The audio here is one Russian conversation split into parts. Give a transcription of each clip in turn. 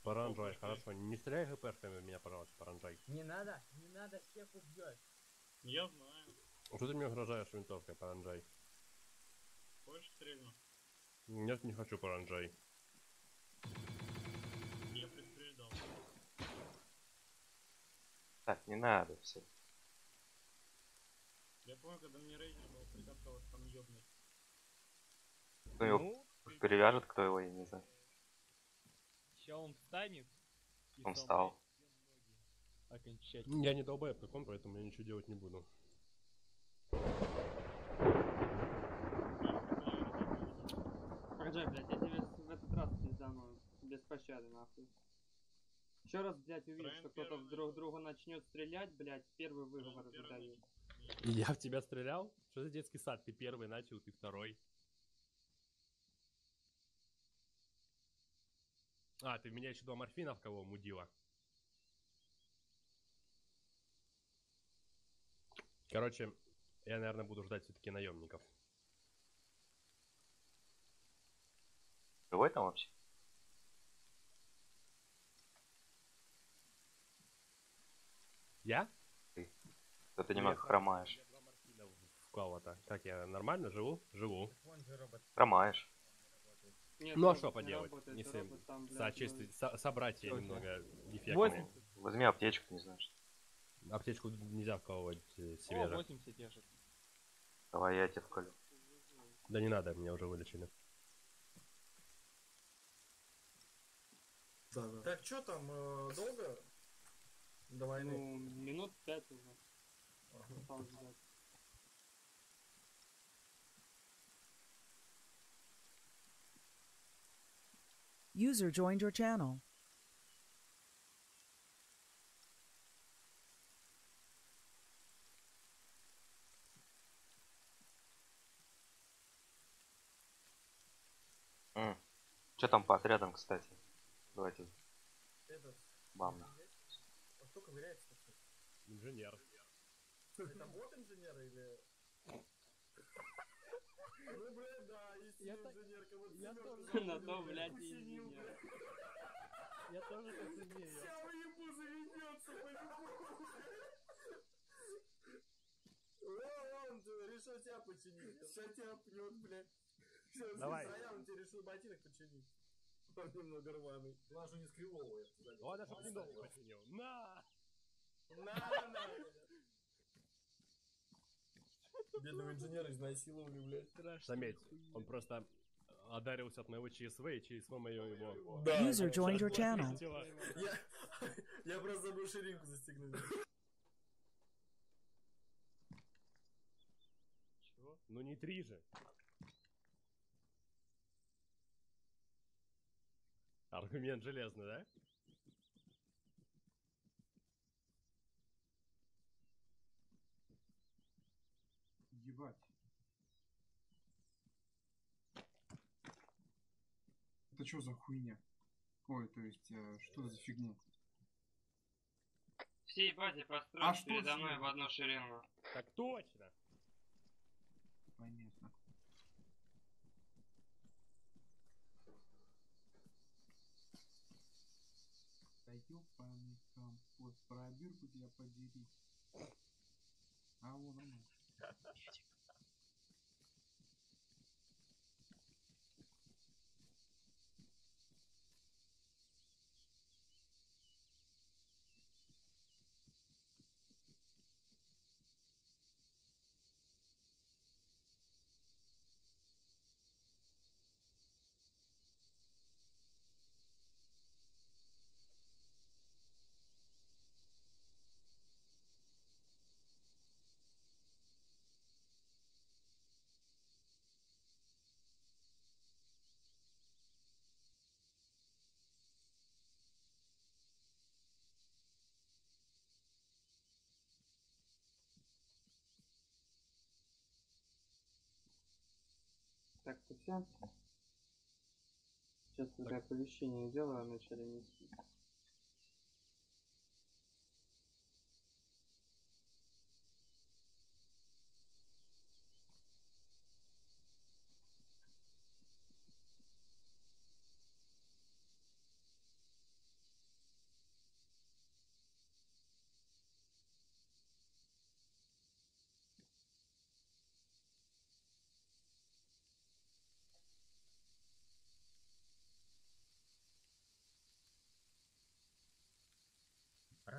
Паранджай, хорошо. Не стреляй ГПшками в меня, пожалуйста, Паранджай. Не надо, всех убьет. Я знаю. Что ты мне угрожаешь винтовкой, Паранджай? Хочешь стрельну? Нет, не хочу, Паранджай. Я предупреждал. Так, не надо все. Я помню, когда мне рейдер был, придатка вас там ёбнет. Кто его Ну, перевяжет, кто его, я не знаю. Сейчас он встанет. И Он сломает встал. все ноги. Окончательно. я не долбоеб каком, поэтому я ничего делать не буду. Параджай, блядь, я тебе в этот раз пиздану. Без пощады, нахуй. Еще раз, блядь, увидишь, Правильно, что кто-то первый друг другу начнет стрелять, блядь, первый выговор задаю. Я в тебя стрелял? Что за детский сад? Ты первый начал, ты второй. А, ты в меня еще до морфинов кого мудила? Короче, я, наверное, буду ждать все-таки наемников. Живой там вообще? Я? Что ты немного хромаешь. Я два морфина в кого-то. Как я, нормально живу? Живу. Вон же робот. Хромаешь. Нет, Ну а робот что не поделать, работает, если робот там, блядь, соотечествовать, собратья Всё, немного дефектные. 80. Возьми аптечку, не знаю что. Аптечку нельзя вкалывать себе О, же. 80 держит. Давай я тебе вколю. Да не надо, меня уже вылечили. Да. Так, что там, долго до войны? Ну, минут 5 уже. Ага. Осталось ждать. User joined your channel. Что там по отрядам, кстати? Давайте Этот, бам. а кто ковыряется, кстати? Инженер. Это бот инженера или... Ну, блядь, да, истинный инженер, кого я тоже На то, блядь, и Починил, инженер. блядь. Я тоже так умею. Сейчас ебу заведется, по-любому. Он решил тебя починить. Сейчас тебя прет, блядь. Сейчас Давай. он тебе решил ботинок починить. Он немного рваный. Главное, что не скривовывает. Ладно, чтоб не новый починил. На! На! Бедного инженера изнасиловали, блядь. Страшно. Заметь, он просто одарился от моего ЧСВ, и ЧСВ мое его... Да. User joined your channel. Я просто забыл ширинку застегнуть. Чего? Ну не 3 же. Аргумент железный, да? Ебать. Это что за хуйня? Ой, то есть, что за фигня? Всей базе А построить что передо с мной ним? в одну шеренгу. Так точно! Понятно. Да ёбаный компот, пробирку тебя подери. А вон оно. Так, ты все? Сейчас только оповещение делаю о начале миссии.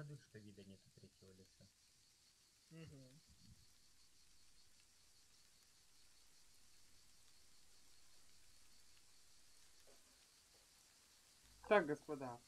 радует, что вида нет у третьего лица. Мгм. Так, господа.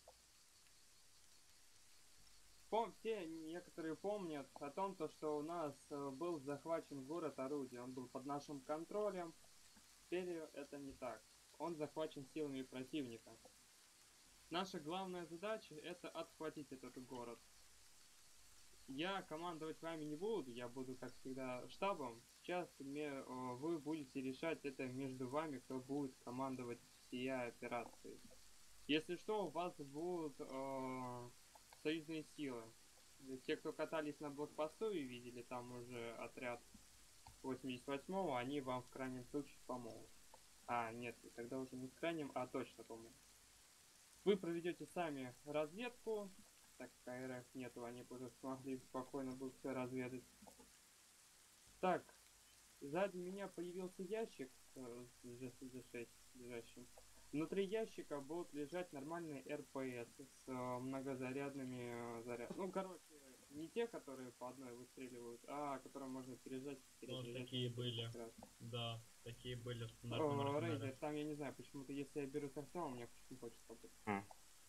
Те некоторые помнят о том, то, что у нас был захвачен город Орудие. Он был под нашим контролем. Теперь это не так. Он захвачен силами противника. Наша главная задача это отхватить этот город. Я командовать вами не буду, я буду, как всегда, штабом. Сейчас вы будете решать это между вами, кто будет командовать всей операцией. Если что, у вас будут союзные силы. Те, кто катались на блокпосту и видели там уже отряд 88-го, они вам в крайнем случае помогут. А, нет, тогда уже не в крайнем, а точно помогут. Вы проведете сами разведку, так как АРФ нету, они бы смогли спокойно бы все разведать. Так, сзади меня появился ящик с G6 лежащим. Внутри ящика будут лежать нормальные РПС с многозарядными зарядами. Ну, короче, не те, которые по одной выстреливают, а которые можно пережать. Ну, такие были. Да, такие были в стандартном О, арсенале. Рейдер, там я не знаю, почему-то если я беру с Артемом, мне почему-то хочется побыть.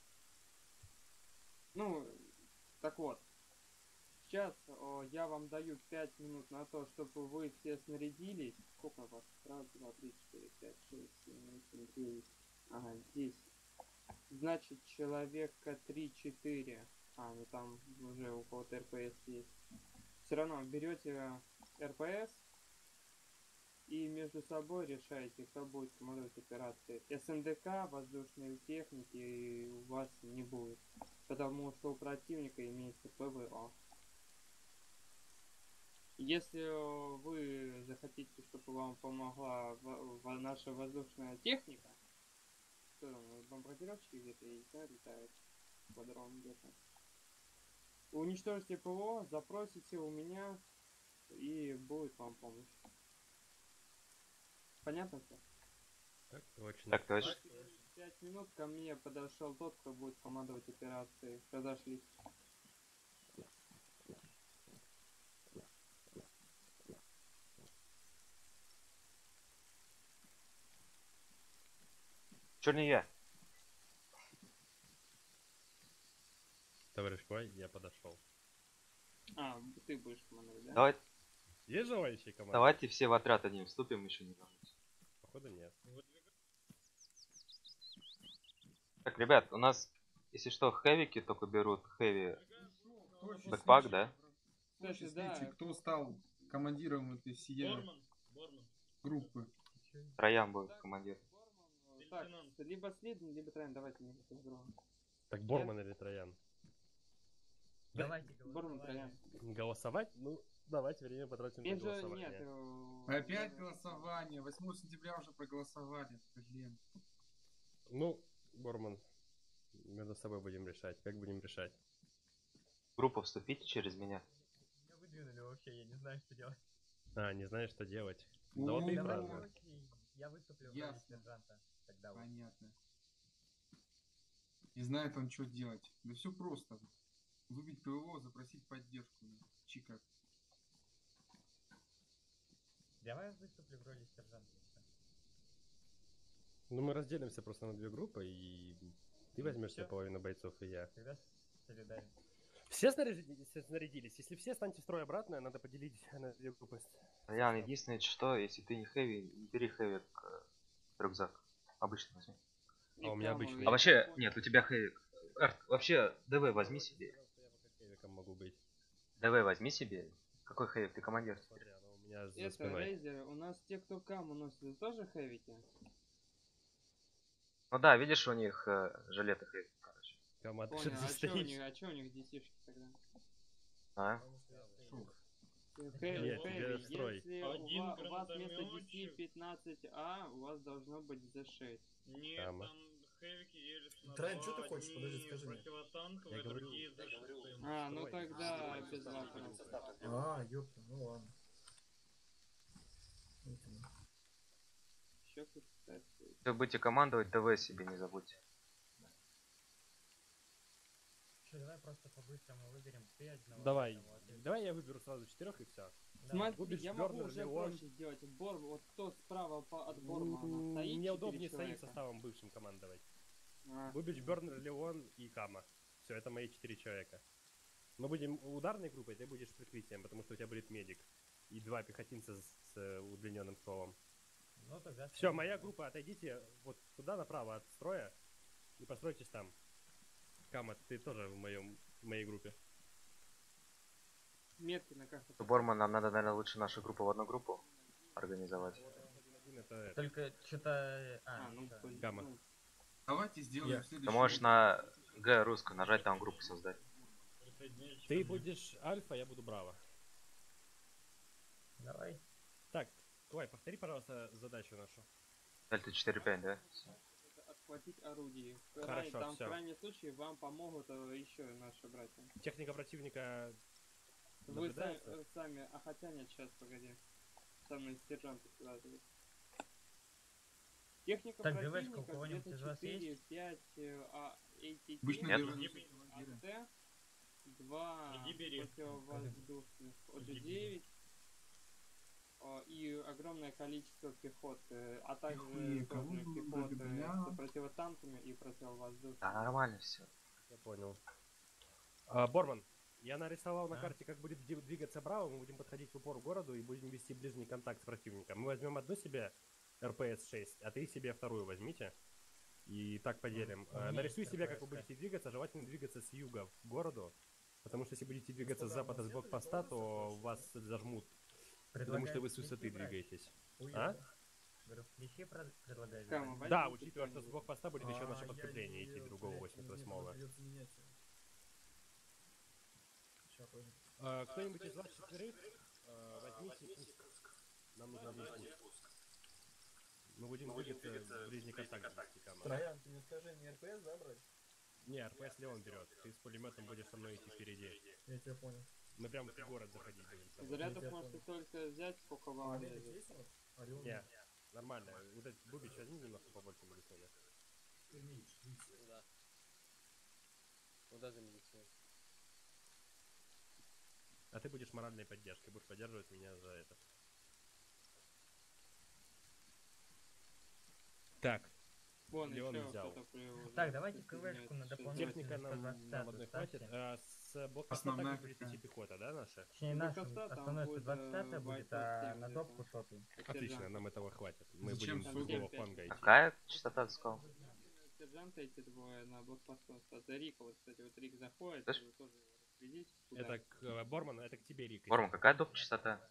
Ну, так вот. Сейчас я вам даю 5 минут на то, чтобы вы все снарядились. Сколько у вас? Раз, два, три, четыре, пять, шесть, семь, восемь, девять. Ага, 10. Значит, человека 3-4. А, ну там уже у кого-то РПС есть. Все равно берете РПС и между собой решаете, кто будет командовать операцией. СНДК, воздушной техники у вас не будет. Потому что у противника имеется ПВО. Если вы захотите, чтобы вам помогла наша воздушная техника, что там, бомбардировщики где-то есть, да, летают, квадрон где-то. Уничтожьте ПВО, запросите у меня, и будет вам помощь. Понятно все? Так точно. Так точно. 5 минут ко мне подошел тот, кто будет командовать операцией. Разошлись. Чё не я? Товарищ Май, я подошел. А, ты будешь командовать, да? Давай, Есть желающие команды? давайте все в отряд одним вступим, еще не вернусь. Походу нет. Так, ребят, у нас, если что, хэвики только берут хэви Кто бэкпак, счастливчик? да? Кто Кстати, счастливчик? да. Кто стал командиром этой всей Борман. группы? Троян будет командир. Так, Лейтенант. либо Слиден, либо Трайн, давайте не разберем. Так Борман или Троян? Давайте Борман, Траян. Голосовать? Ну, давайте время потратим на Им же голосование. нет. Опять голосование. 8 сентября уже проголосовали. Блин. Ну, Борман, между собой будем решать. Как будем решать? В группу вступите через меня. Меня выдвинули вообще, я не знаю, что делать. А, не знаешь, что делать. Ну, Золотые давай, фразы. Короче, я выступлю в роли Ясно. сержанта. Тогда вот. Понятно. Не знает он, что делать. Да все просто. Выбить ПВО, запросить поддержку. Чика. Давай выступлю в роли сержанта. и всё. Ну, мы разделимся просто на две группы, и ты возьмешь себе Всё. половину бойцов, и я. Тогда солидарен. Все снарядились? Если все, станьте в строй обратно, надо поделить на две группы. Троян, единственное, что, если ты не хэви, не бери хэви рюкзак. Обычно возьми. А у меня обычный. А вообще, нет, у тебя хэви. Вообще, ДВ возьми себе. Я пока хэвиком могу быть. ДВ возьми себе. Какой хэви? Ты командир теперь. Смотри, оно у меня за Это, спиной. Рейзер, у нас те, кто каму носит, тоже хэвики? Ну да, видишь, у них жилеты хэви, короче. Команда Понял, здесь а стоишь. чё у них десишки тогда? А? Хэви, Нет, тебе в строй. если Один у вас вместо гранатометчик. 10-15А, у вас должно быть Z6. Нет, Там. там хэвики делятся на Трайн, два. что ты хочешь? Одни Подожди, скажи мне. противотанковые, Я говорю, другие защитные. А, ну Строй. тогда без вопросов. А, ёпта, ну ладно. Еще тут, кстати. Если вы будете командовать, ДВ себе не забудьте. Че, давай просто по-быстрому выберем 3 одного. Давай. одного, вот, Давай я выберу сразу 4 и все. Смотри, Губич, я могу Бёрнер, уже Леон. проще сделать. Вот кто справа от Бормана стоит, Мне 4 удобнее своим человека. составом бывшим командовать. А, Бубич, Бёрнер, Леон и Кама. Все, это мои 4 человека. Мы будем ударной группой, ты будешь прикрытием, потому что у тебя будет медик. И 2 пехотинца с удлиненным стволом. Ну тогда... Все, моя группа, отойдите вот туда направо от строя и постройтесь там. Кама, ты тоже в моей группе. метки на карте. Борман, нам надо, наверное, лучше нашу группу в одну группу организовать. Это Только что-то... Ну, да. Гамма. ну, Давайте сделаем Я. Ты следующий. можешь на Г русскую нажать, там группу создать. Ты будешь альфа, я буду браво. Давай. Так, Квай, повтори, пожалуйста, задачу нашу. Дельта 4-5, да? это отхватить орудие. Хорошо, Там всё. в крайнем случае вам помогут еще наши братья. Техника противника Вы наблюдается? сами, а хотя нет, сейчас, погоди. Со мной сержанты связывают. Техника Так, ГВшка у противника кого-нибудь где-то из вас 4, есть? 5 ATT, Обычно Нет. делают АТ, 2 Иди бери. противовоздушных Иди OG-9 и огромное количество пехоты, а также Охуеть, кого тоже вы пехоты бля? с противотанками и противовоздушными. Да, нормально все. Я понял. Борман, я нарисовал на карте, как будет двигаться Браво. Мы будем подходить в упор к городу и будем вести ближний контакт с противником. Мы возьмем одну себе РПС-6, а ты себе вторую возьмите. И так поделим. Нарисуй себе, как вы будете двигаться. Желательно двигаться с юга к городу. Потому что если будете двигаться с запада с блокпоста, то вас зажмут. Потому что вы с высоты двигаетесь. А? Говорю, клещи предлагаешь? Кама, брать? Да, возьмите учитывая, что с кто-нибудь. блокпоста будет еще наше подкрепление идти другого 88-го. Кто-нибудь из вас четверых возьмите пуск. Нам нужен один пуск. Мы будем двигаться в ближний контакт с Кама. Троян, ты не скажи, не РПС, да, брать? Не, РПС Леон берет. Ты с пулеметом будешь со мной идти впереди. Я тебя понял. Мы прям в город заходить будем. с тобой. Зарядов Я можете понял. только взять, сколько вам А медик влезет. есть у вас? Орел? Не, нормально. Вот этот Бубич возьми немножко побольше медицины. Да. Куда за медицину? А ты будешь моральной поддержкой, будешь поддерживать меня за это. Так, Вон Леон еще взял. кто-то привозит. Так, давайте Присоединяется. КВшку на Сейчас дополнительную. техника нам 125 одной ставьте. хватит. С блокпоста Основная также будет какая? идти пехота, да, наша? Точнее, Ну, наша коста там основная будет, 125 будет, а бойцов на семь топку где-то. сотый. Отлично, Сержант. нам этого хватит. Мы Зачем будем с сотни? другого Пять. фланга идти. Какая частота ты сказал? Сержанты эти двое на блокпосту остаются. Рика, вот, кстати, вот Рик заходит, Слышь? вы тоже его распределите. куда. Это к Борману, это к тебе, Рик. Борман, какая доп. Частота?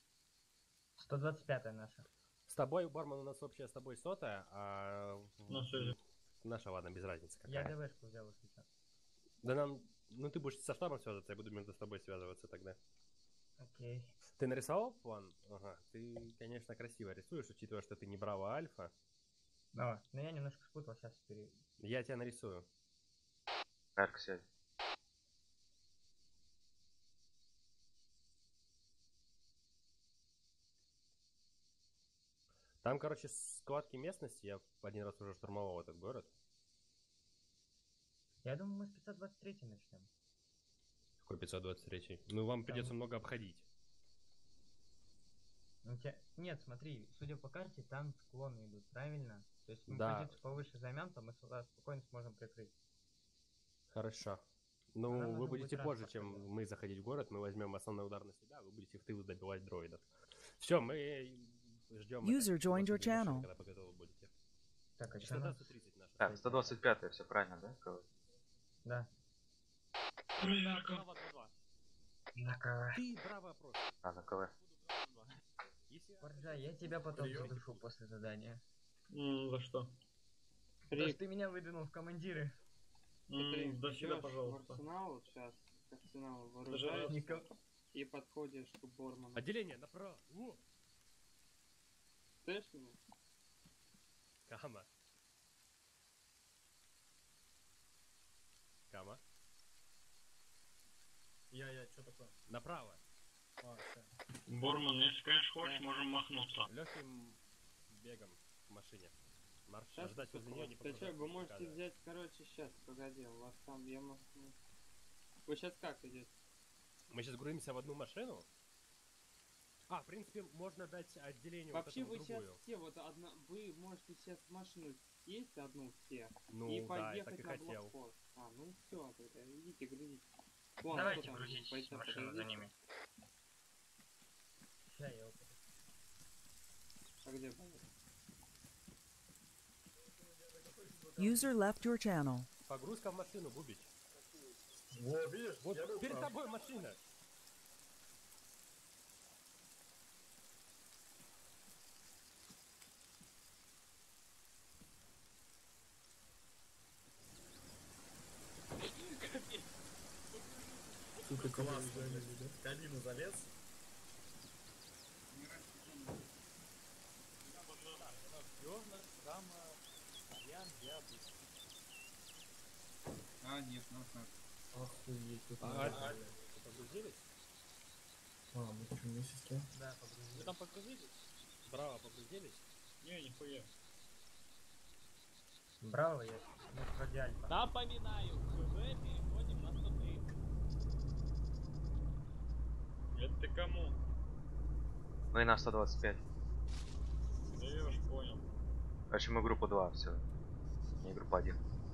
125 наша. С тобой, Борман, у нас общая с тобой сотая, а... Ну, что же. Наша, ладно, без разницы Я какая. ГВшку взял, если что. Да нам... Ну ты будешь со штабом связываться, я буду между с тобой связываться тогда. Окей. Ты нарисовал план? Ага. Ты, конечно, красиво рисуешь, учитывая, что ты не Браво Альфа. Давай. Но я немножко спутал, сейчас теперь. Я тебя нарисую. Карка связи. Там, короче, складки местности, я один раз уже штурмовал этот город. Я думаю, мы с 523 начнем. Какой 523? Ну, вам придется много обходить. Нет, смотри, судя по карте, там склоны идут, правильно? То есть мы Да. позицию повыше займем, то мы сюда спокойно сможем прикрыть. Хорошо. А нам Ну, вы нужно будете будет позже, транспорт чем делать. мы заходить в город, мы возьмем основной удар на себя, вы будете в тылу добивать дроидов. Все, мы ждем. User joined your channel. Когда по готовы будете. Так, а что Частота нас? 130 наша. Так, 125 все правильно, да? Кого? Да. Проверка. На КВ. Ты браво просто. А, на КВ. Если... Порджа, я тебя потом задушу после задания. За что? Потому Рик, что ты меня выдвинул в командиры. смотри, До сюда, идёшь в пожалуйста. арсенал, вот сейчас, к арсеналу Даже вооружаешься и подходишь к Борману. Отделение направо. Во! Слышишь меня? Кама. Кама. Я, что такое? Направо. А, всё. Борман, если, конечно, хочешь, можем махнуться. Легким бегом к машине. Марш. Сейчас, Ждать возле нее не вы продолжать можете приказа. взять, короче, сейчас, погоди, у вас там, я могу... Вы сейчас как идете? Мы сейчас грузимся в одну машину. В принципе, можно дать отделению Вообще вот вы этому сейчас другую. все, вот одна, вы можете сейчас в машину сесть одну все Ну, и да, я так поехать и на хотел. блокпост. Ну все, тогда идите, грузите. Вон, Давайте кто там, грузитесь бойца, в машину за подождите. ними. Ща я вот. А где бойца? User left your channel. Погрузка в машину, Бубич. Во, видишь, Вот я был перед прав. тобой машина. Сука, классно, блядь. В кабину залез. Нет, назад. Охуеть, тут Вы погрузились? мы что, вместе с кем? Да, погрузили. Вы там погрузились? Браво, погрузились? Не, нихуя. Браво, я. Мы вроде альфа. Напоминаю, ХВ переходим на 130. Это ты кому? Ну и на 125. Даешь, понял. Короче, мы группа 2, все. Не группа 1.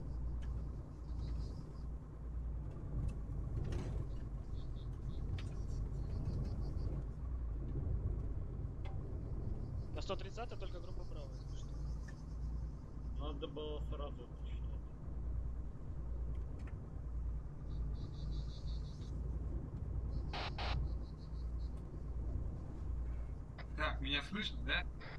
На 130 только группа Браво, если что. Надо было сразу уточнять. Так, меня слышно, да?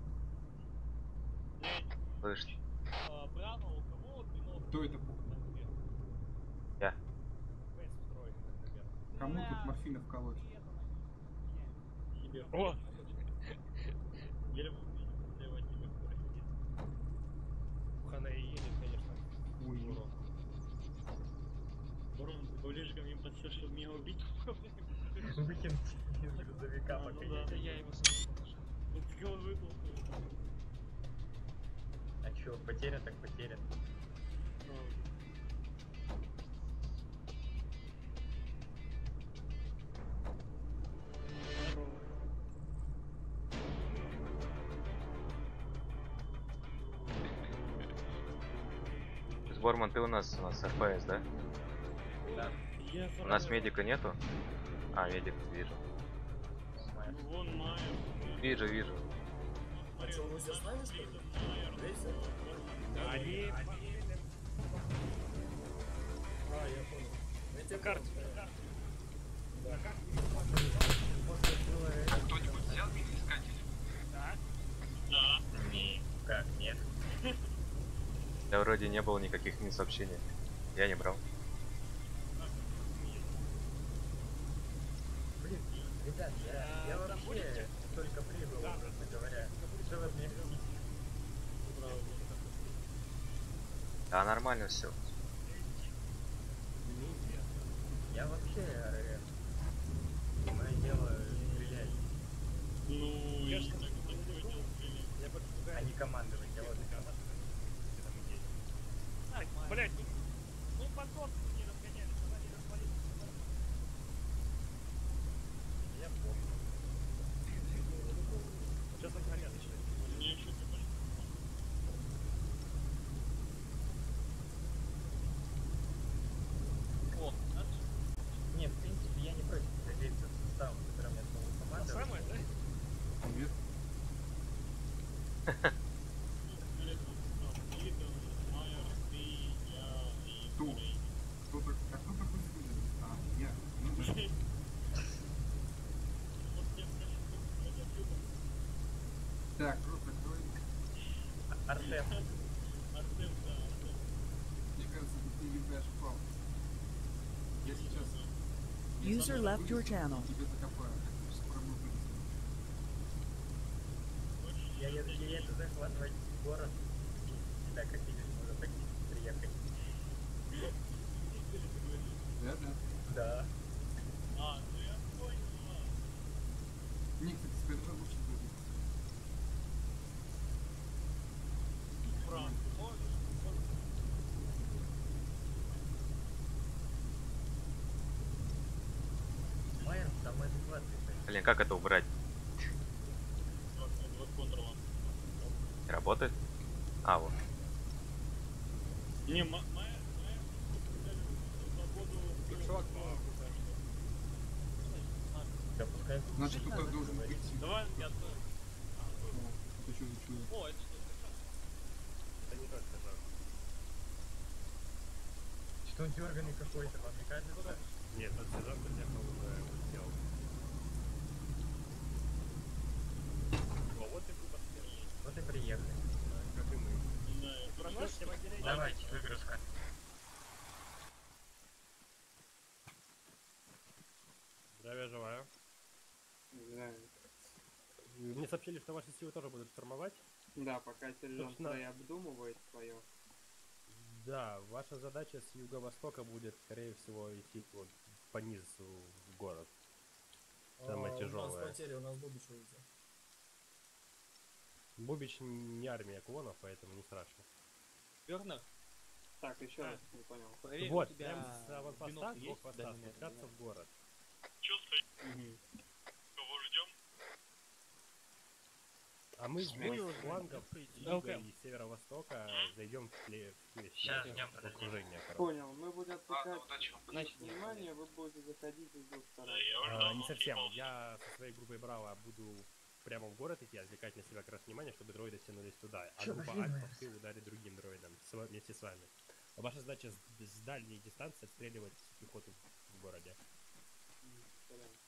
Слышь, Браво, у кого бинокль? Кто это? я. ФС встроенный, например. Кому тут морфина вколоть? Себе. О! Или слева тебе просидит. Хана и едет, конечно. Ой, урод. Бурон, ближе ко мне подсел, чтобы меня убить. Выкинуть из грузовика, Ну пока да. Это я его сам положил. Вот скилл выпал. А чё, потеря так потеря. Борман, ты у нас РПС, да? Да. У нас медика нету? Медик, вижу. Ну вон Майер. Вижу. А что, вы все с нами, что ли? Вместе? Они... Я понял. На тебе карте. Кто-нибудь взял миноискатель? Да. Как, нет? Да вроде не было никаких сообщений. Я не брал. Блин, ребят, я вообще только прибыл, честно говоря. Что вы мне говорите? Да, нормально все. Я вообще РР. Мое дело стрелять, Ну, я же так понял. а не командовать. Я вот Блять, ну подгон не разгоняли, когда не развалились. я помню. Сейчас сохранят еще. Мне еще О, Не, в принципе, я не против садиться с составом, которым я смогу командовать. самое, да? Привет. Кто? Кто такой Зюзин? Я. Ну, да. Так, рот закрой. Артем, Мне кажется, ты ебаешь палку. Я сейчас... User left your channel. Тебя закопаю. Скоро мы вылезем. я еду захватывать город. И тебя, как видишь, можно практически приехать. Да. Да. Не, кстати, скажи, лучше будет. Франк. самый адекватный. Блин, как это убрать? Вот контур. Не работает? А, вот. Не, моя свободу... Чувак, Да, пускай. Значит, кто-то должен быть. Давай я тоже. Ты что за чудо? О, это что? это не тот стажер. Что дерганый какой-то, вам не кажется? Нет, тот стажер, кто тебя уже сделал. О, вот и выбор первый. Вот и приехали. Как и мы. Прошу, всем отделение. Давайте, выгрузка. Здравия желаю. Да. Мне сообщили, что ваши силы тоже будут штурмовать. Да, пока сержант Собственно- Фрей обдумывает свое. Да, ваша задача с юго-востока будет, скорее всего, идти вот по низу в город. Самое У нас тяжелое. потери, у нас Бубич улетел. Бубич не армия клонов, поэтому не страшно. Верно? Так, еще раз не понял. Проверь, Вот, у тебя прям с аванпоста, бинокль двух есть в постов, данный спускаться момент? в город. Кого ждем? А мы с Понял, флангов Да, юга и северо-востока зайдем в Сейчас, ждем, в окружение. короче. Понял, мы будем Ладно, отвлекать удачи. Значит, внимание, вы будете заходить из двух сторон. Не совсем. Я со своей группой Браво буду прямо в город идти, отвлекать на себя как раз внимание, чтобы дроиды тянулись туда. А Чё, группа пошли, Альфа Майерс? ты ударит другим дроидом вместе с вами. А ваша задача с дальней дистанции отстреливать пехоту в городе. Сорян.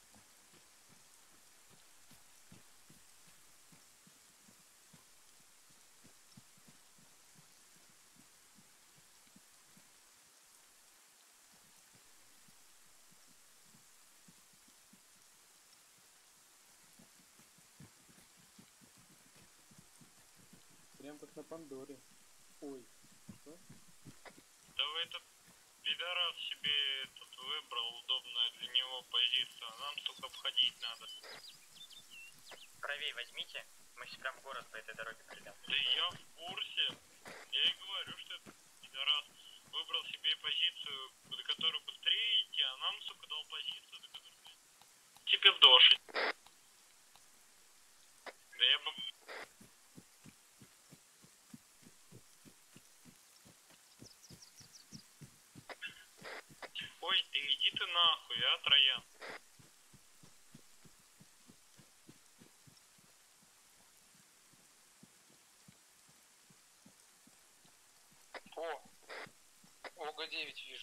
Прям как на Пандоре. Ой, что? Да вы этот пидорас себе тут выбрал удобную для него позицию, а нам только обходить надо. Правее возьмите, мы прям в город по этой дороге придем. Да я в курсе. Я и говорю, что этот пидорас выбрал себе позицию, до которой быстрее идти, а нам, сука, дал позицию, до которой... Тебе в дошить. Да я бы... Ой, ты иди ты нахуй, а, Троян? О! Ога-9 вижу.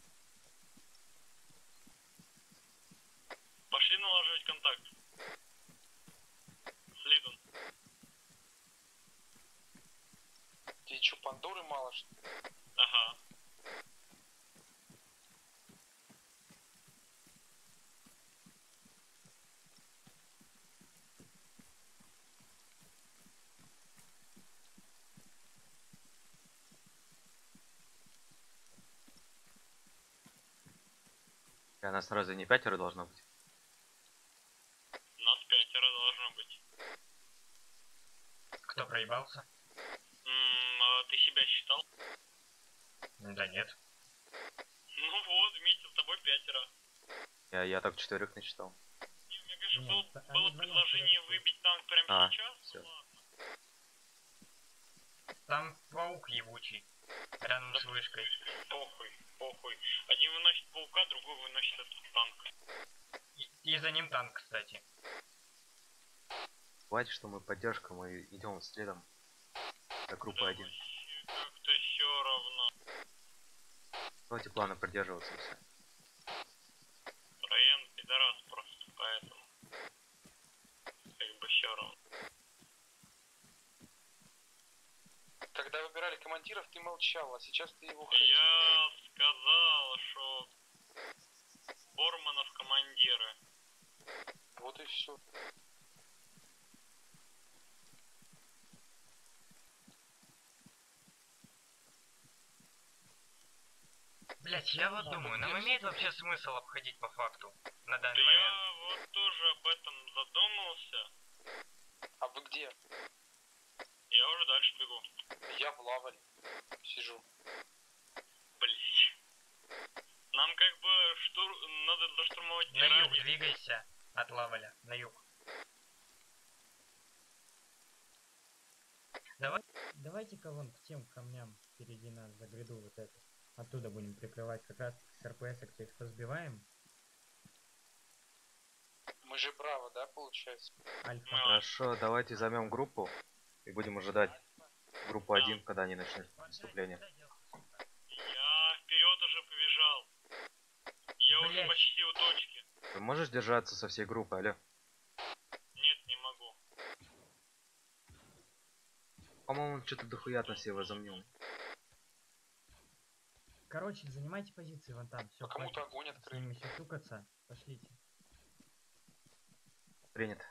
Пошли налаживать контакт. Слидон. Тебе чё, Пандоры мало, что ли? Ага. А нас сразу не 5 должно быть. Нас 5 должно быть. Кто проебался? А ты себя считал? Да нет. Ну вот, вместе с тобой 5. Я так 4 насчитал. Не, мне кажется, Нет, было они предложение вдвоем выбить танк прямо сейчас. всё. Ну ладно. Там паук ебучий. Рядом с вышкой. Похуй, похуй. Один выносит паука, другой выносит этот танк. И за ним танк, кстати. Хватит, что мы поддержка, мы идем следом за группой 1. Вообще как-то все равно. Давайте плана придерживаться и все. Райан пидорас просто, поэтому. Как бы все равно. Когда выбирали командиров, ты молчал, а сейчас ты его Я сказал, что Борманов командиры. Вот и все. Блять, я вот думаю, нам имеет вообще смысл обходить по факту на Да данный момент? я вот тоже об этом задумался. А вы где? Я уже дальше бегу. Я в Лавале сижу. Блять. Нам как бы надо заштурмовать На юг радио. двигайся. от Лавеля на юг. Давайте-ка вон к тем камням впереди нас, за гряду вот эту. Оттуда будем прикрывать, как раз с РПС-ок их позбиваем. Мы же Браво, да, получается? Альфа. Хорошо, давайте займем группу и будем ожидать группу 1, когда они начнут выступление. Я вперед уже побежал. Я уже почти у точки. Ты можешь держаться со всей группой, алло? Нет, не могу. По-моему, что-то дохуя на себя возомнил. Короче, занимайте позиции вон там. Все, кому-то огонь открыть. С ними еще шукаться. Пошлите. Принято.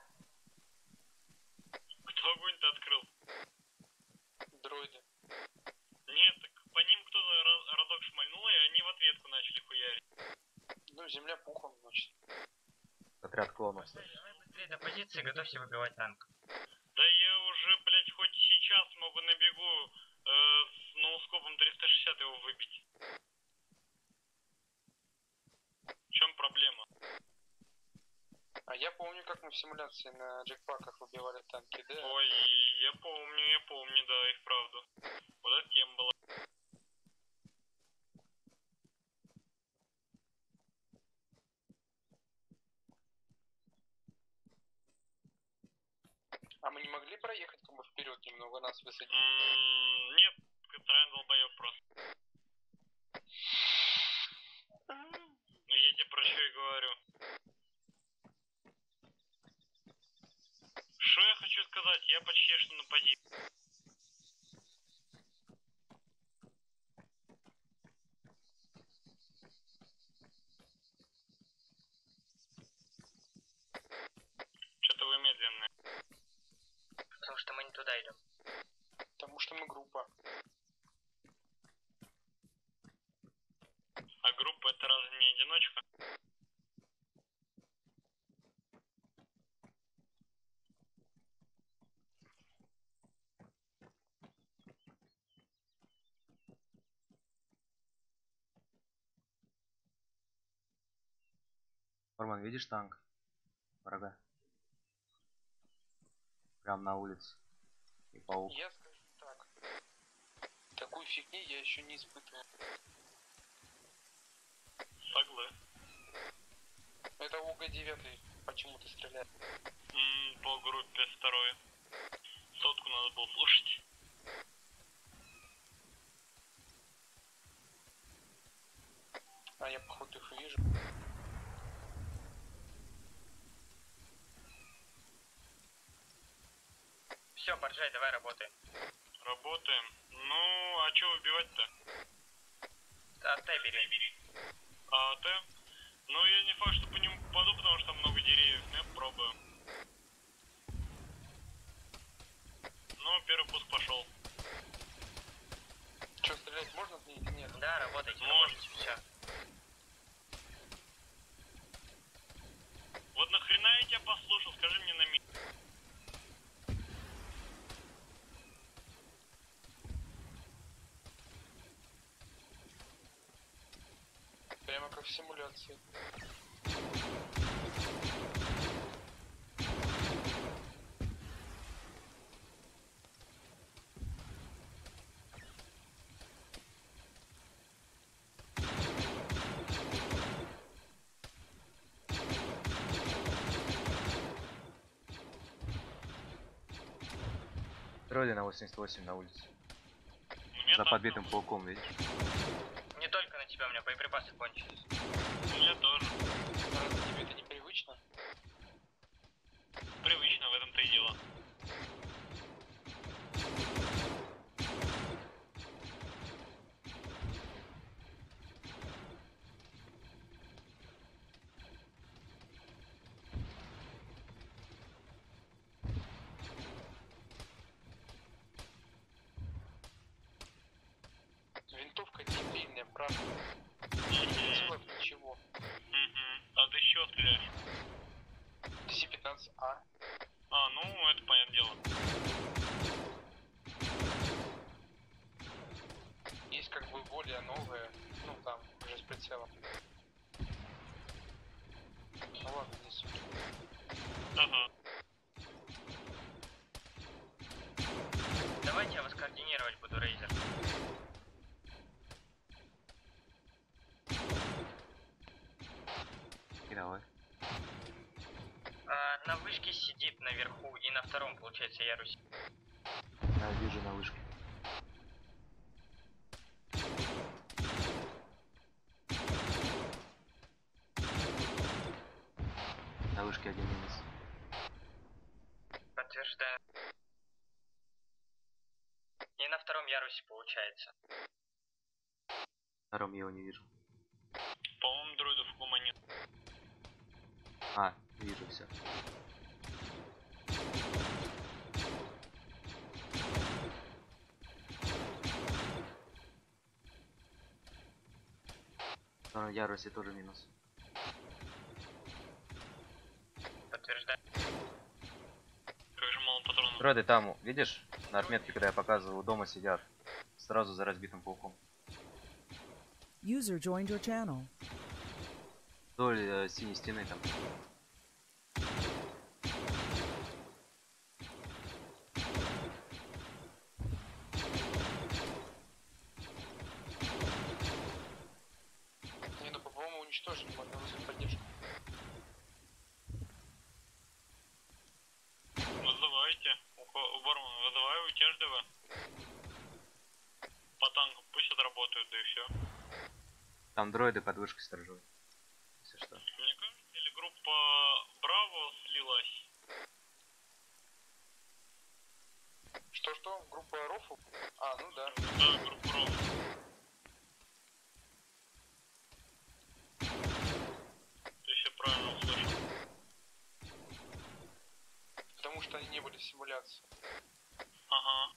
Кто огонь-то открыл? Дроиды. Нет, так по ним кто-то разок шмальнул, и они в ответку начали хуярить. Ну, земля пухом, значит. Отряд клонов. Быстрее до позиции, готовься выбивать танк. Да я уже, блять, хоть сейчас могу на бегу с ноускопом 360 его выбить. В чем проблема? А я помню, как мы в симуляции на джекпаках выбивали танки, да? Ой, я помню, да, и вправду. Вот эта тема была. А мы не могли проехать как бы вперед немного, нас высадить? Нет, троен долбоёб просто. Я тебе про что и говорю. Что я хочу сказать? Я почти что на позиции. Что-то вы медленные. Потому что мы не туда идем. Потому что мы группа. А группа это разве не одиночка? Форман, видишь танк? Врага. Прям на улице. И паук. Я скажу так. Такой фигни я еще не испытывал. Соглы. Это УГ-9 почему-то стреляет. По группе второй. Сотку надо было слушать. А я походу их вижу. Все, Боржай, давай работаем. Работаем. Ну, а что выбивать-то? АТ бери. А АТ? Ну, я не факт, что по нему попаду, потому что там много деревьев, но я попробую. Ну, первый пуск пошел. Че, стрелять можно в ней или нет? Да, работайте, можете, все. Вот нахрена я тебя послушал, скажи мне на миг. Прямо как в симуляции. Тролли на 88 на улице. За За подбитым пауком, видишь? Не только на тебя, у меня боеприпасы кончились. У меня тоже. Разве тебе это непривычно? Привычно, в этом-то и дело. Винтовка дебильная, правда. Не сделав ничего. А ты с чего стреляешь? Си-15А. А, ну, это понятное дело. Есть как бы более новая, ну там, уже с прицелом. Ну ладно, не суть. Ага. Давайте я вас координировать буду, Рейзер. И давай. На вышке сидит наверху и на втором, получается, ярусе. Да, вижу на вышке. На вышке один минус. Подтверждаю. И на втором ярусе, получается. Втором я его не вижу. По-моему, дроидов в кома нет. А, вижу все. На ярусе тоже минус. Подтверждаю. Как же мало патронов. Дроиды там, видишь, на отметке, когда я показывал, у дома сидят. Сразу за разбитым пауком. User joined your channel. Вдоль синей стены там. Не, ну по-моему уничтожили, можно вызвать поддержку. Вызывайте. Борман, вызывай у Теждева. По танку пусть отработают, да и все. Там дроиды под вышкой сторожевой. Если что. Мне кажется, или группа Браво слилась? Что? Группа Рофу? А, ну да. Да, группа Рофу. Если я правильно услышал. Потому что они не были в симуляции. Ага.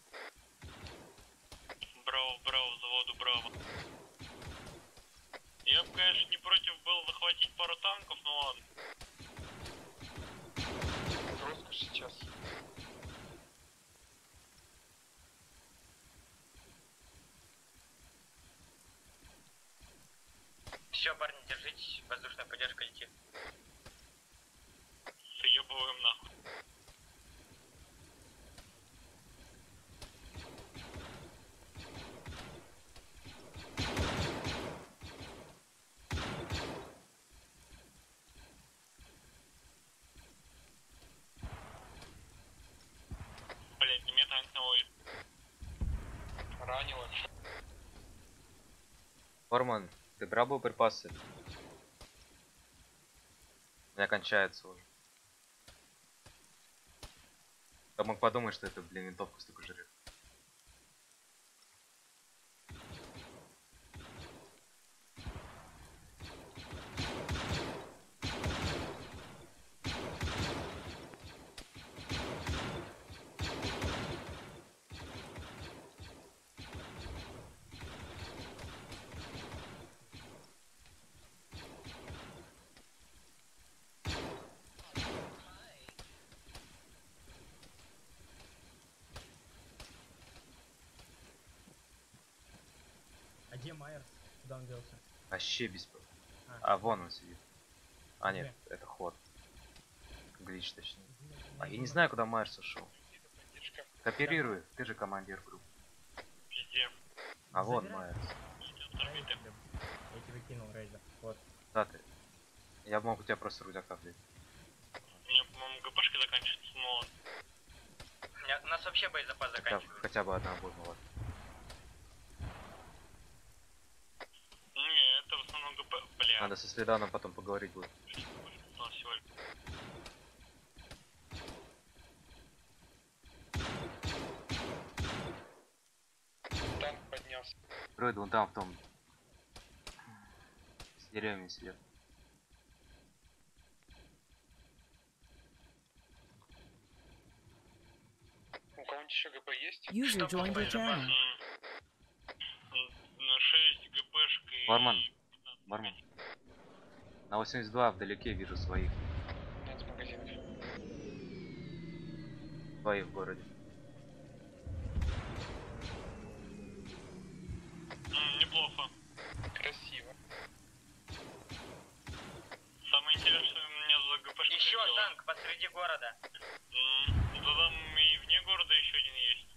Браво, заводу Браво. Я бы, конечно, не против был захватить пару танков, но ладно. Роскошь сейчас. Все, парни, держитесь. Воздушная поддержка летит. Съебываем нахуй. Блять, не меня танк наводит. Ранило. Форман, ты брал боеприпасы? У меня кончается уже. Я мог подумать, что это, блин, винтовка столько жрет. А где Майерс? Куда он делся? Вообще без... А, вон он сидит. А, нет, это ход. Глич, точнее. А я не знаю, куда Майерс ушел. Кооперируй, ты же командир группы. Пизде. А вон Майерс. Я тебе кинул Рейзер. Вот. Да ты. Я мог у тебя просто рюкзака взять. У меня, по-моему, ГПшка заканчивается, но ладно. У нас вообще боезапас заканчивается. Хотя бы одна будет, ну ладно. Не, это в основном ГП, бля. Надо со Следаном потом поговорить будет. Танк поднялся. Дроиды вон там в том... С деревьями сидят. У кого-нибудь еще ГП есть? User joined your channel. На 6 ГПшка и... Бармен. Бармен. На 82 вдалеке вижу своих. Нет магазинов. Своих в городе. Неплохо. Красиво. Самое интересное, у меня за ГПшкой Еще дело. танк, посреди города. Да там и вне города еще один есть.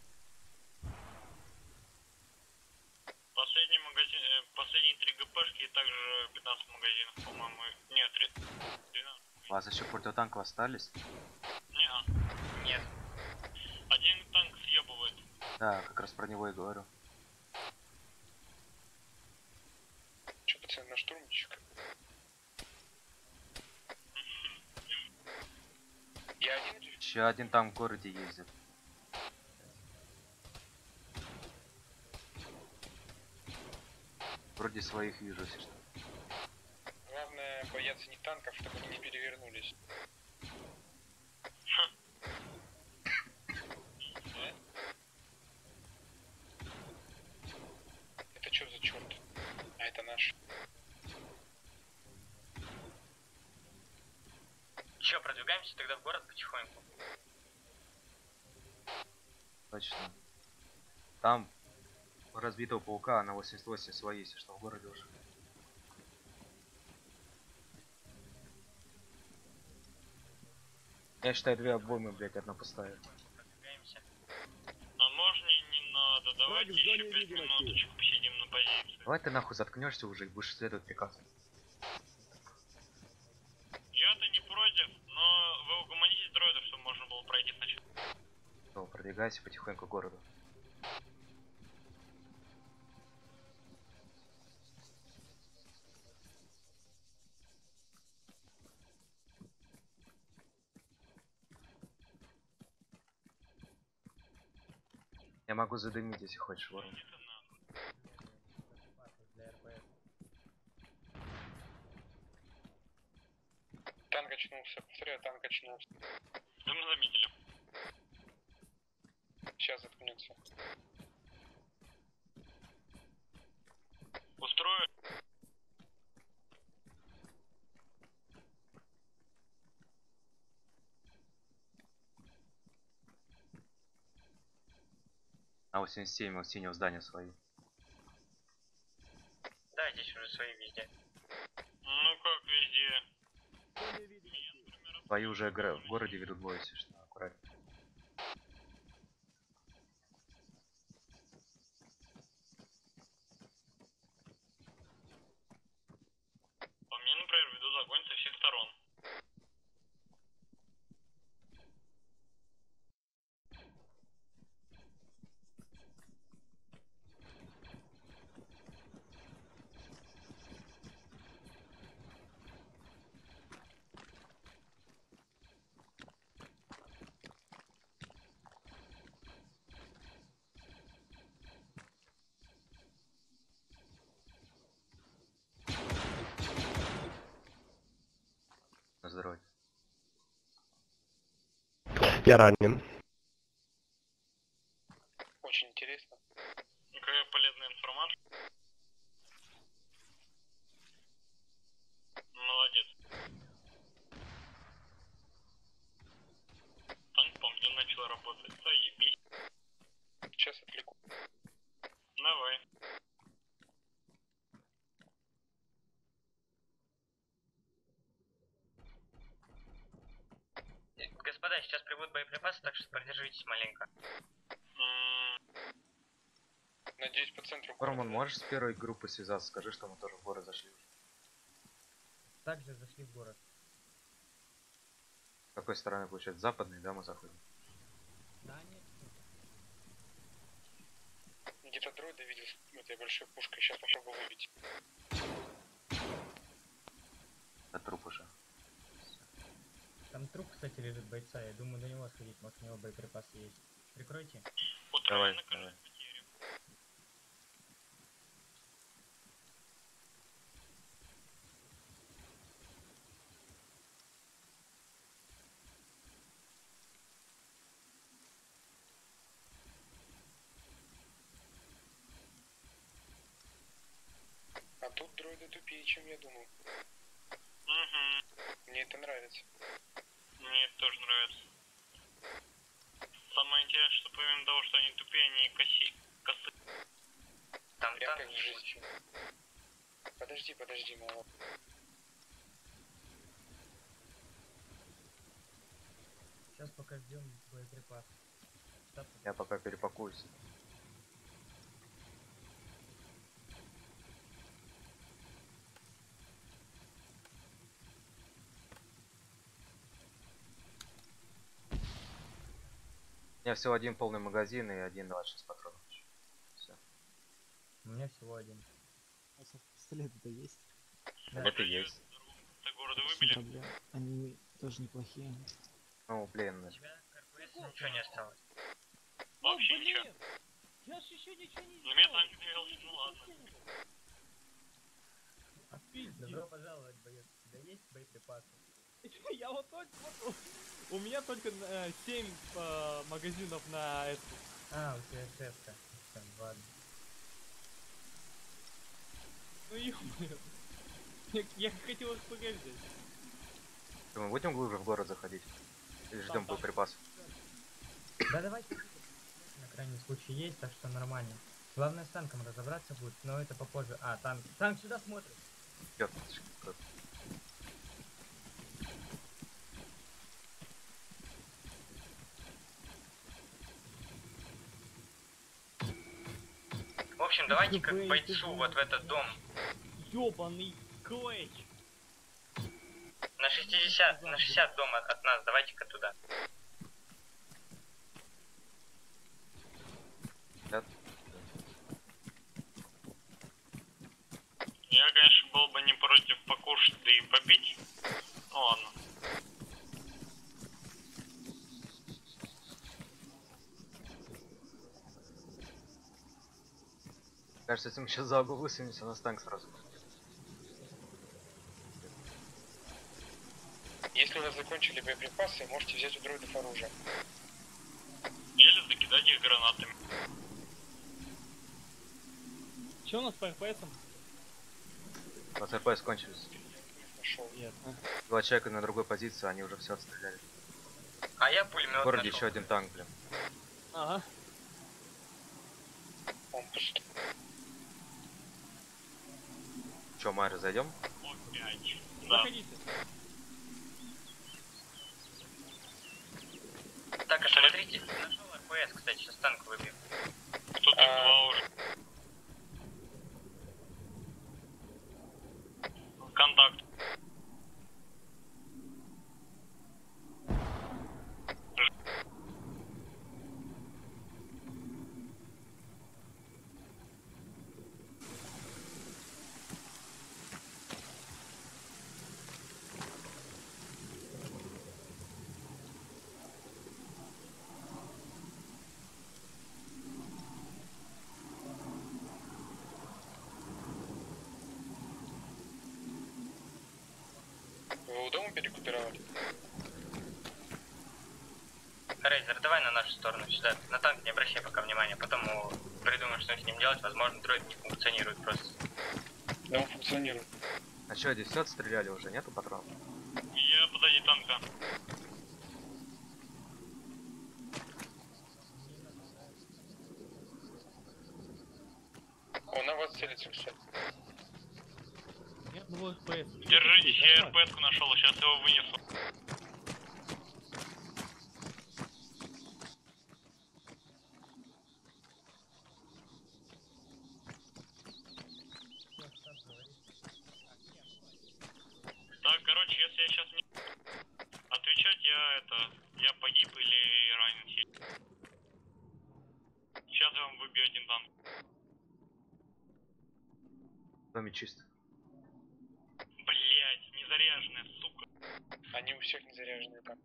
Последний магазин, последние 3 ГПшки и также 15 магазинов, по-моему. Нет, 12. У вас еще противотанков остались? Не-а. Нет. Один танк съебывает. Да, как раз про него и говорю. Че, пацаны, на штурмчик? Я один или... Еще один там в городе ездит. Вроде своих вижу, если что. Главное бояться не танков, чтобы они не перевернулись. Это что за черт? А это наш. Че, продвигаемся тогда в город потихоньку? Точно. Там разбитого паука на 88 свои, если что, в городе уже. Я считаю, 2 обоймы, блять, одна пустая. Продвигаемся. А можно не надо, давайте еще 5 минуточек посидим на позиции. Давай ты нахуй заткнешься уже и будешь следовать приказ. Я-то не против, но вы угомонитесь дроидов, чтобы можно было пройти сначала. Ну, продвигайся потихоньку к городу. Я могу задымить, если хочешь, ворон. Танк очнулся. Повторяю, танк очнулся. Да мы заметили. Сейчас заткнется. Устрою. А 87 у синего здания свои. Да, здесь уже свои везде. Ну как везде? Свои уже в городе ведут бой, если что, аккуратно. По мне, например, ведут огонь со всех сторон. На здоровье. Я ранен. Очень интересно. Какая полезная информация. Молодец. Танк по мне начал работать. Заебись. Сейчас отвлеку. Давай. Господа, сейчас прибудут боеприпасы, так что продержитесь маленько. Надеюсь, по центру. Роман, можешь с первой группой связаться? Скажи, что мы тоже в город зашли уже. Также зашли в город. С какой стороны, получается? Западной, да, мы заходим? Да, нет. Где-то дроида видел с этой большой пушкой. Сейчас попробую выбить. Это труп уже. Там труп, кстати, лежит бойца. Я думаю, до него сходить. Может, у него боеприпасы есть. Прикройте. Давай, давай. А тут дроиды тупее, чем я думал. Угу. Мне это нравится. Мне это тоже нравится. Самое интересное, что помимо того, что они тупее, они косы. Там Прям танк как в жизни. Подожди, мало. Сейчас пока ждем боеприпасы. Я пока перепакуюсь. У меня всего один полный магазин и 1,26 патронов. Все. У меня всего один. А пистолеты-то есть? Да. Это есть. Проблем. Они тоже неплохие. Ну, блин. Ничего не осталось. Вообще ничего. Я ж еще ничего не Ну, меня танк двигался, ну ладно. Добро пожаловать, боец. У тебя есть боеприпасы? Я вот только... У меня только 7 магазинов на эту. А, у тебя шефка. Ладно. Ну ё-моё. Я хотел СПГ взять. Мы будем глубже в город заходить? Или ждем боеприпасов? Да давайте. На крайний случай есть, так что нормально. Главное с танком разобраться будет, но это попозже. А, танк. Танк сюда смотрит. В общем, давайте как бойцу вот в этот дом. Ёбаный клэч. На 60 дом от нас, давайте-ка туда. Да. Я, конечно, был бы не против покушать да и попить. Ну ладно. Кажется, если мы сейчас за угол высунемся, у нас танк сразу. Если у вас закончили боеприпасы, можете взять у дроидов оружие. Или закидать их гранатами. Че у нас по РПСам? У нас РПС кончились. Нашел. Нет. Два человека на другой позиции, они уже все отстреляли. А я пулемет В городе нашел. еще один танк, блин. Ага. Он пуст. Че, Майра, зайдем? Опять. Да. Заходите. Так, а смотрите, нашел РПС, кстати, сейчас танк выбью. Кто-то два уже. Контакт. Вы у дома перекупировали? Рейзер, давай на нашу сторону сюда. На танк не обращай пока внимания, потом придумаем, что с ним делать. Возможно, дроид не функционирует просто. Да, он функционирует. А что, здесь все отстреляли уже, нету патронов? Я позади танка. Он на вас целится, кстати. Нет, ну РПС. Держитесь, я РПС-ку нашел, сейчас его вынесу. Так, короче, если я сейчас не отвечать, я погиб или ранен сильно. Сейчас я вам выбью один танк. В доме чисто. Блять, незаряженная, сука. Они у всех не заряженные там.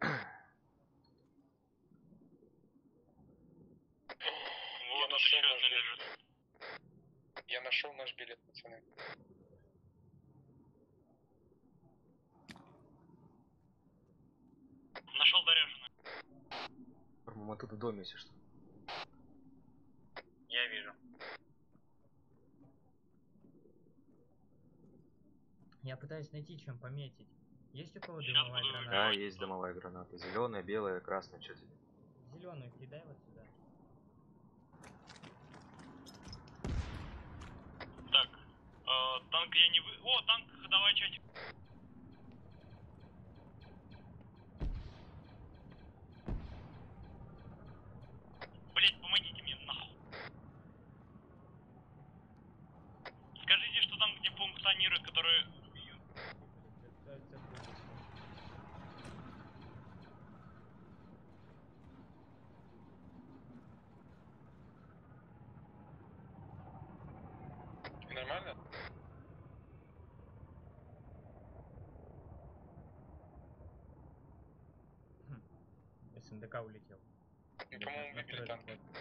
Вот тут еще одна лежит. Я нашел наш билет, пацаны. Нашел заряженную. Мы тут в доме, если что. Я вижу. Я пытаюсь найти, чем пометить. Есть у кого Сейчас дымовая буду граната? Да, есть дымовая граната. Зеленая, белая, красная, что тебе? Зеленую кидай вот сюда. Так, танк я не вы... О, танк ходовая часть. инженеры, которые... Нормально? СНДК улетел. Ну, по-моему, выбили танк.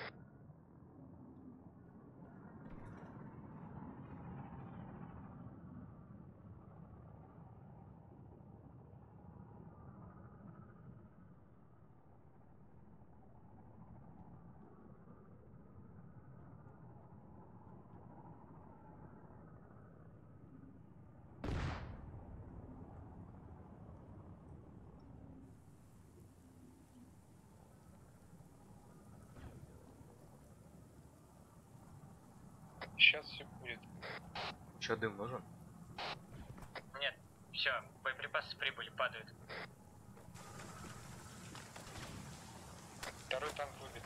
Сейчас все будет. Чё, дым нужен? Нет, все, боеприпасы прибыли, падают. Второй танк выбит.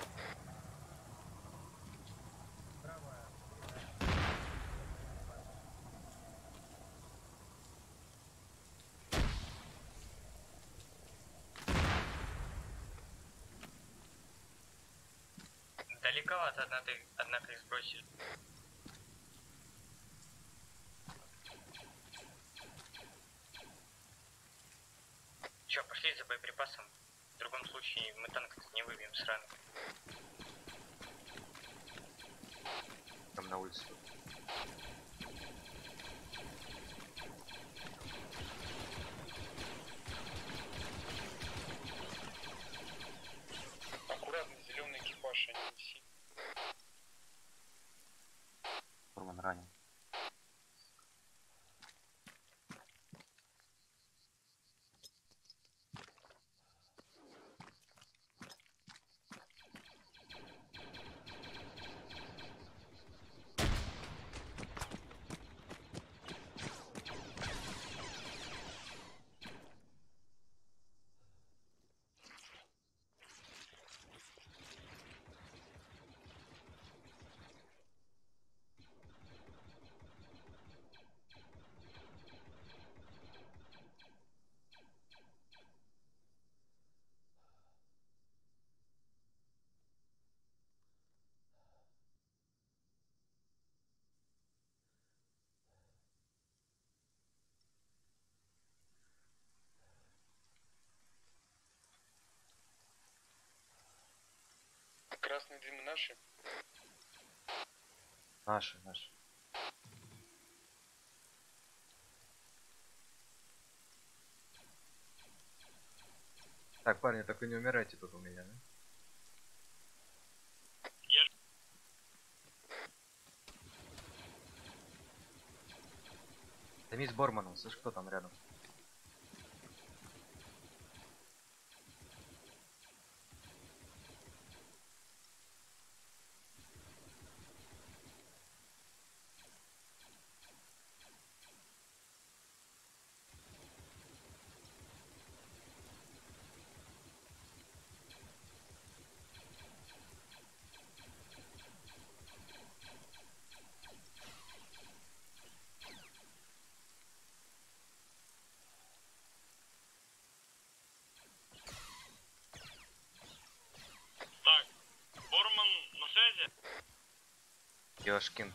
Далековато, однако их сбросили. Чё, пошли за боеприпасом? В другом случае мы танк не выбьем сразу. Там на улице. Аккуратно, зеленый экипаж, они не сильно. Форман ранен. Красные дымы наши? Наши. Так, парни, так вы не умирайте тут у меня, да? Займись Борманом, слышь, кто там рядом? Так, Борман на связи? Ёшкин.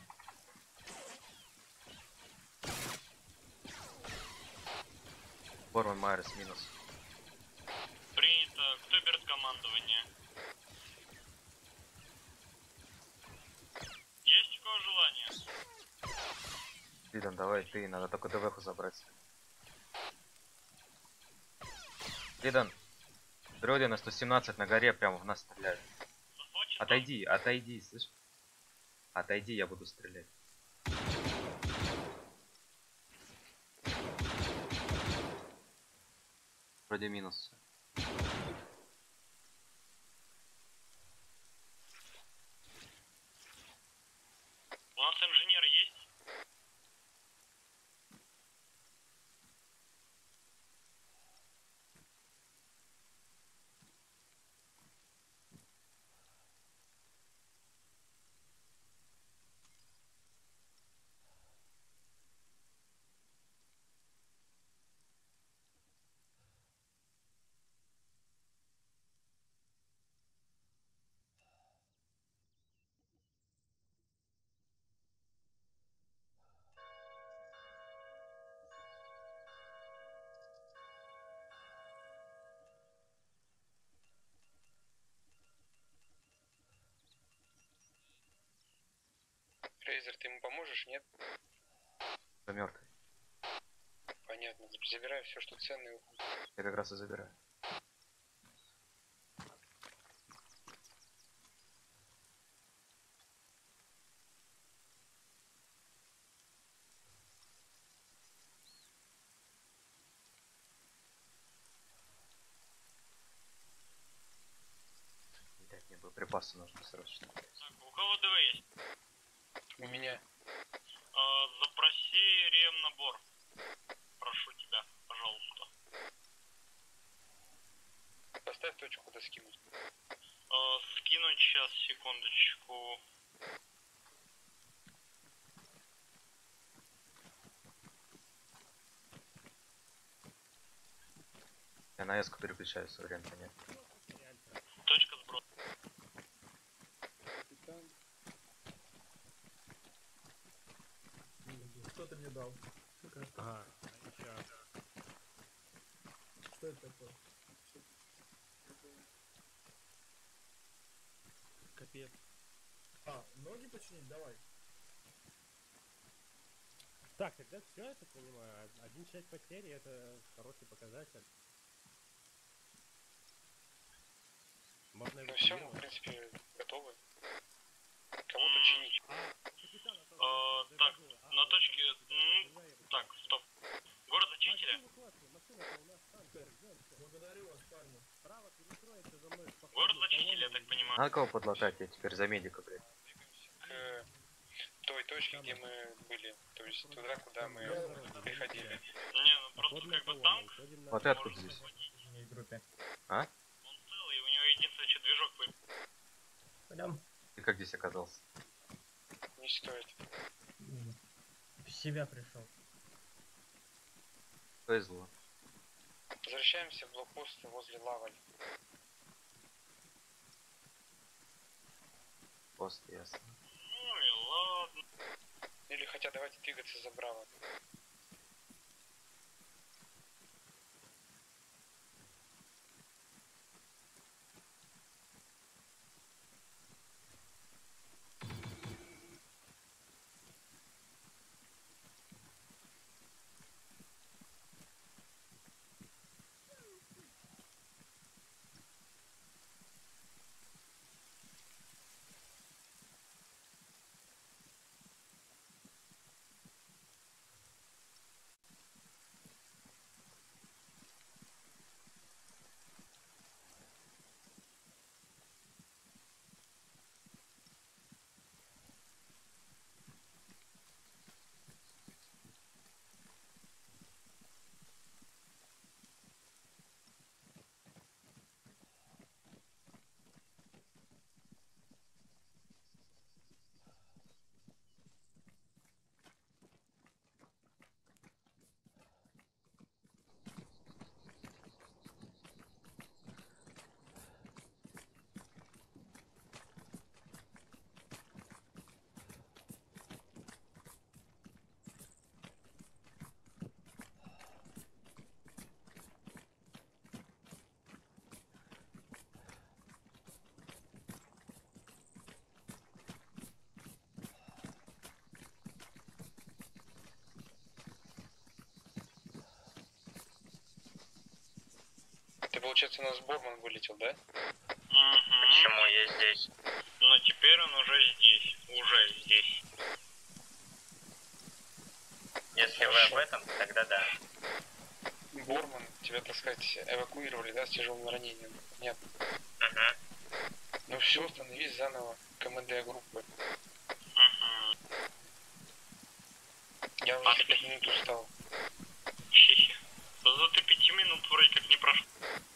Борман Майерс минус. Принято. Кто берет командование? Есть у кого желание? Лидан, давай ты, надо только ДВХу забрать. Лидан, дроиды на 117 на горе прямо в нас стреляют. Отойди, слышь? Отойди, я буду стрелять. Вроде минус. У нас инженер есть? Рейзер, ты ему поможешь, нет? Мертвый. Понятно. Забираю все, что ценное. Я как раз и забираю. Видать, мне боеприпасы нужны срочно. Так, у кого ДВ есть? У меня. Запроси ремнабор. Прошу тебя, пожалуйста. Поставь точку, куда скинуть. Скинуть сейчас, секундочку. Я на эску переключаюсь, варианта нет. Точка сброс. Что ты мне дал? Ага, сейчас. Что это такое? Капец. Ноги починить? Давай. Так, тогда все, я так понимаю. 1 часть потери — это хороший показатель. Можно Ну все, мы в принципе готовы. Кого-то чинить. Так, на точке... так, стоп. Город зачистили? Благодарю вас, парни. Город зачистили, я так понимаю. Надо кого подлатать, я теперь за медика, блядь. К той точке, где мы были. То есть туда, куда мы приходили. Не, ну просто как бы танк. Вот ты откуда здесь? В группе. А? Он целый, у него единственное, что движок вы... Пойдем. Ты как здесь оказался? Не стоит. В себя пришел. Повезло. Возвращаемся в блокпост возле Лаваль. Пост, ясно. Ну и ладно. Или хотя давайте двигаться за Браво. Получается, у нас Борман вылетел, да? Почему я здесь? Но теперь он уже здесь. Уже здесь. Если вы об этом, тогда да. Борман, тебя, так сказать, эвакуировали, да, с тяжелым ранением. Нет. Ну все, становись заново КМД группы. Я уже за 5 минут устал. Хе-хе. За 5 минут вроде как не прошло.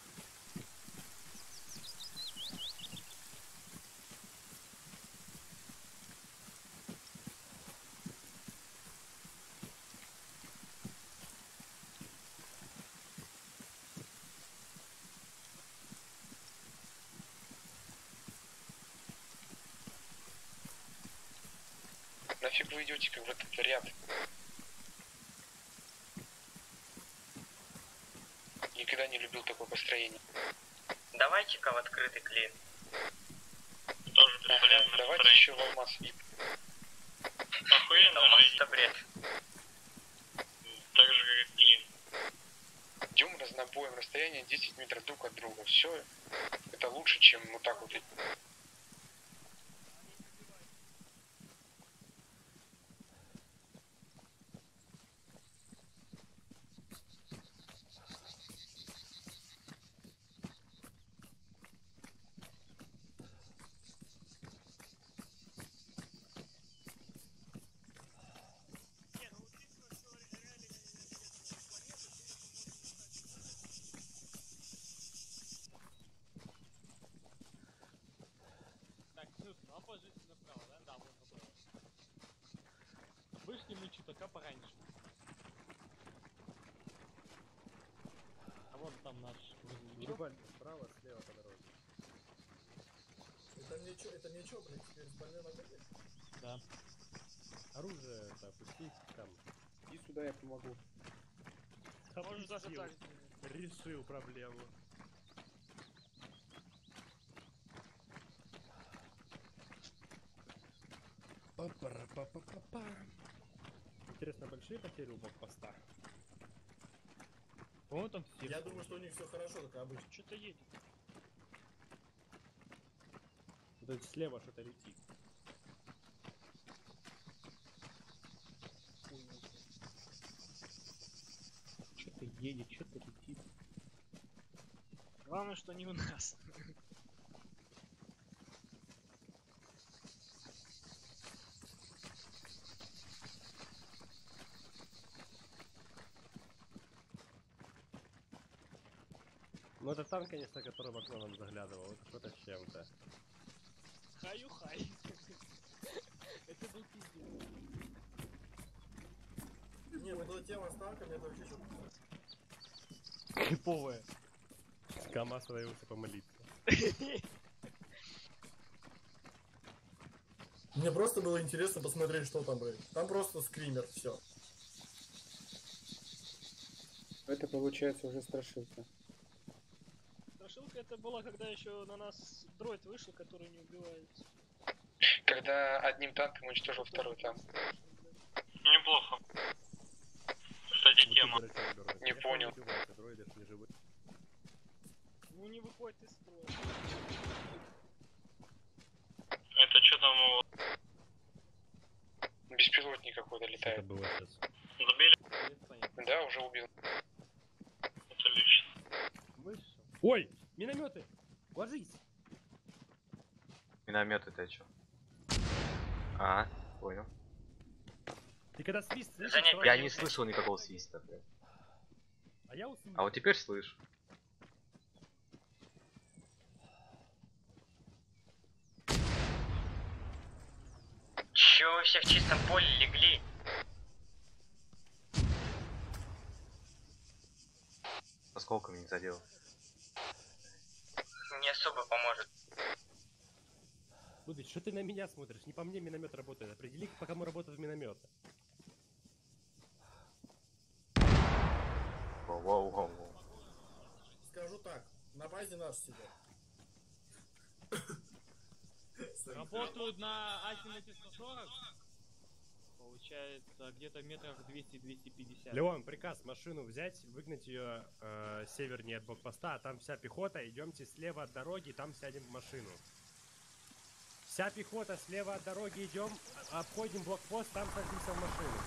Нафиг вы идете как в этот ряд? Никогда не любил такое построение. Давайте-ка в открытый клин. Тоже бесполезно. Давайте еще в алмаз. Алмаз это бред. Так же, как и клин. Идем разнобоем, расстояние 10 метров друг от друга. Все, это лучше, чем вот так вот. Так, ну, а пожите направо, да? Да, вот направо. Вышли мы чутока пораньше. А вон там наш грузовичок. Врубали справа, слева по дороге. Это ничего, блин, теперь спальня на коне? Да. Оружие это опустить там. И сюда я помогу. Может даже так. Решил проблему. Па-па-ра-па-па-па-па. Интересно, большие потери у блокпоста? По-моему, там все. Я думаю, что у них все хорошо, как обычно. Что-то едет. Вот это слева что-то летит. Что-то едет, что-то летит. Главное, что не у нас. Ну это танк, конечно, который в окно нам заглядывал. Это что-то с чем-то. Хаю-хай. Это был пиздец. Не, вот эта тема с танками, это вообще что-то. Криповая. КамАЗ становился помолиться. Мне просто было интересно посмотреть, что там, блин. Там просто скример, все. Это получается уже страшилка. Страшилка это была, когда еще на нас дроид вышел, который не убивает. Когда одним танком уничтожил второй танк. Неплохо. Кстати, тема. Не понял. Ну не выходит из строя. Это что там его? Беспилотник какой-то летает. Это было сейчас. Забили? Да, уже убил. Отлично. Ой! Минометы! Ложись! Миномет это что? А, понял. Ты когда свист слышишь, Я не слышал никакого свиста, блядь. А я услышал. А вот теперь слышу. Чё вы все в чистом поле легли? Осколками не задел. Не особо поможет. Будь, что ты на меня смотришь? Не по мне миномет работает. Определи, по кому работает миномет. Воу-воу-воу. Скажу так, на базе наш сидят. Работают на азимуте 140. Получается где-то метров 200-250. Леон, приказ машину взять, выгнать ее севернее от блокпоста, а там вся пехота, идемте слева от дороги, там сядем в машину. Вся пехота слева от дороги идем, обходим блокпост, там садимся в машину.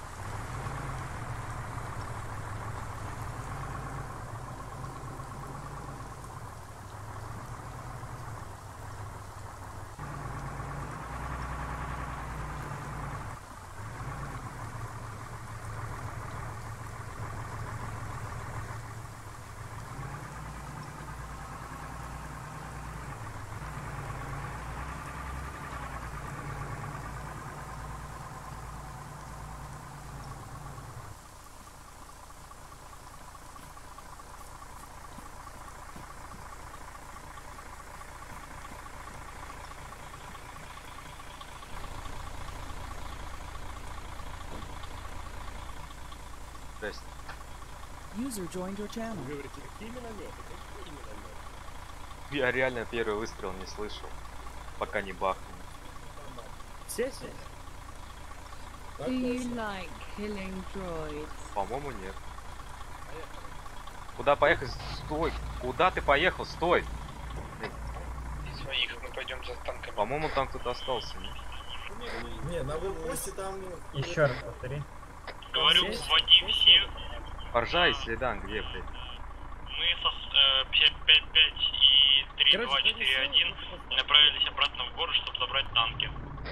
User joined your channel. Вы говорите, какие минометы? Какие минометы? Я реально первый выстрел не слышал, пока не бахнул. Все сели? Do you like killing droids? По-моему, нет. Куда поехать? Стой! Куда ты поехал? Стой! Из своих мы пойдем за танками. По-моему, там кто-то остался, не? Не, на веб-посте там... Еще раз повтори. Говорю, вводи всех. Поржа и следан, где, блядь? Мы со 555 и 3241 направились обратно в город, чтобы забрать танки.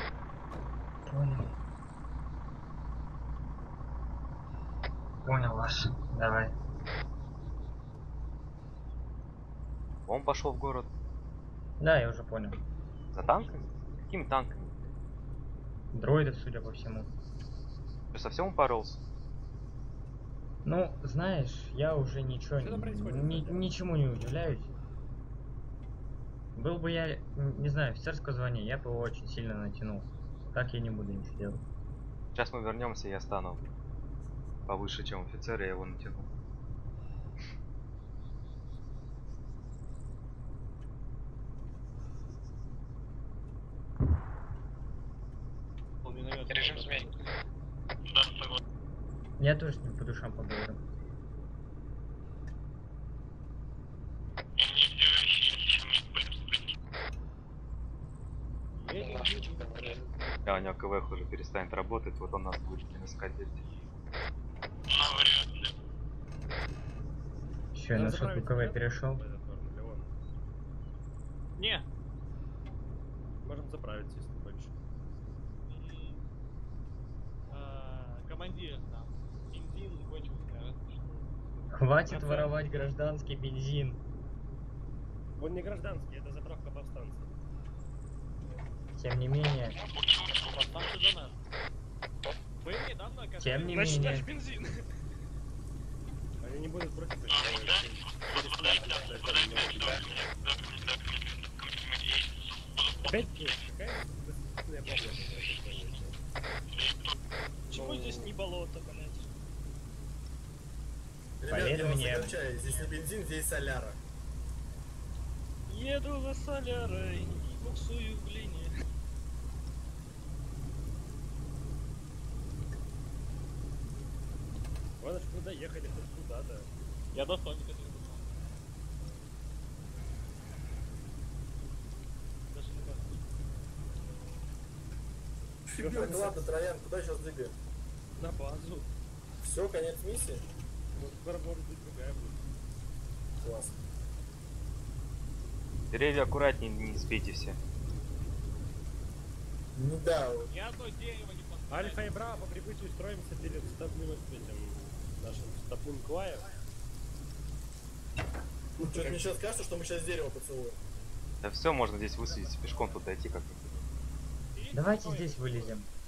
Понял вас. Давай. Он пошел в город. Да, я уже понял. За танками? Какими танками? Дроидов, судя по всему. Ты совсем упоролся? Ну, знаешь, я уже ничего, ничему не удивляюсь. Был бы я, не знаю, офицерского звания, я бы его очень сильно натянул. Так я не буду ничего делать. Сейчас мы вернемся, я стану повыше, чем офицер, я его натяну. Режим змей. Да, согласен. Я тоже с ним по душам поговорю. Да, у него КВХ уже перестанет работать, вот он нас будет искать здесь. Еще на сотку КВ перешел. Не. Можем заправиться, если хочешь. Командир там. Бензин кончился, Хватит воровать гражданский бензин. Он не гражданский, это заправка повстанцев. Тем не менее. Повстанцы за нас. Вы недавно оказались... Тем не менее. бензин. Они не будут против. Опять какая Почему здесь не болото, блядь? Ребят, Поверь я вас мне. огорчаю, здесь не бензин, здесь соляра. Еду за солярой, буксую в глине. Ладно, что куда ехали, хоть куда-то. Я до Соника дошел. Даже не кажется. Так, ладно, Троян, куда сейчас двигаем? На базу. Все, конец миссии? Вот скоро может быть другая будет. Класс. Деревья аккуратнее, не сбейте все. Ну да, вот. Ни одно дерево не поставили. Альфа и Браво по прибытию строимся перед этим нашим стопун Клая. Ну, что-то мне сейчас кажется, что мы сейчас дерево поцелуем. Да все, можно здесь высадиться, пешком тут дойти как-то. Давайте здесь вылезем.